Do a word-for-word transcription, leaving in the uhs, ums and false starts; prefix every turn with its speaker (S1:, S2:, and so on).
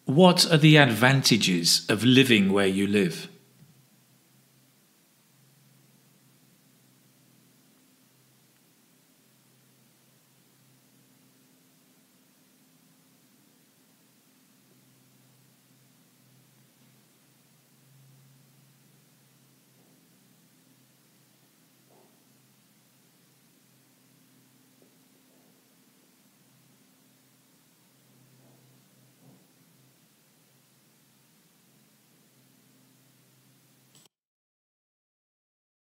S1: What are the advantages of living where you live?